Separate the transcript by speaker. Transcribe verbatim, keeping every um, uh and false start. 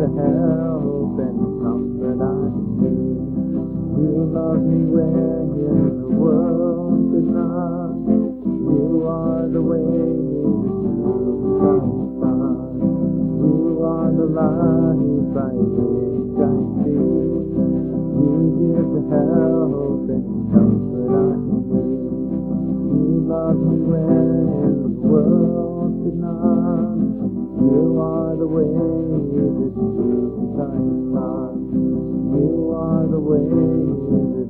Speaker 1: the help and comfort I need. You love me when the world could not. You are the way, the truth, and the sun. You are the light by which I see. You give the help and comfort I need. You love me when the world could not. You are the way, the truth, and the sun. You are the way, the